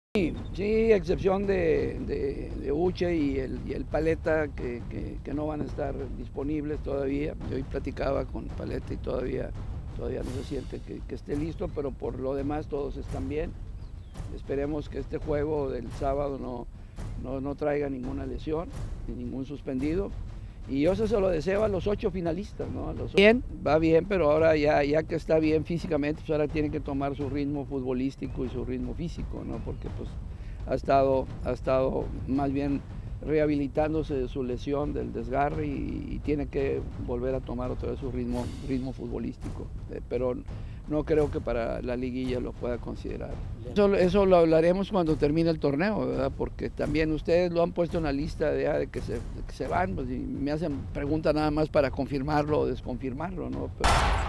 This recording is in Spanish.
Sí, excepción de Uche y el Paleta que no van a estar disponibles todavía. Yo hoy platicaba con Paleta y todavía no se siente que esté listo, pero por lo demás todos están bien. Esperemos que este juego del sábado no traiga ninguna lesión, ni ningún suspendido. Y yo se lo deseo a los 8 finalistas, ¿no? Bien, va bien, pero ahora ya que está bien físicamente, pues ahora tiene que tomar su ritmo futbolístico y su ritmo físico, ¿no? Porque pues ha estado más bien rehabilitándose de su lesión, del desgarre, y tiene que volver a tomar otra vez su ritmo futbolístico. Pero no creo que para la liguilla lo pueda considerar. Eso lo hablaremos cuando termine el torneo, ¿verdad? Porque también ustedes lo han puesto en la lista de que se van, pues, y me hacen preguntas nada más para confirmarlo o desconfirmarlo, ¿no? Pero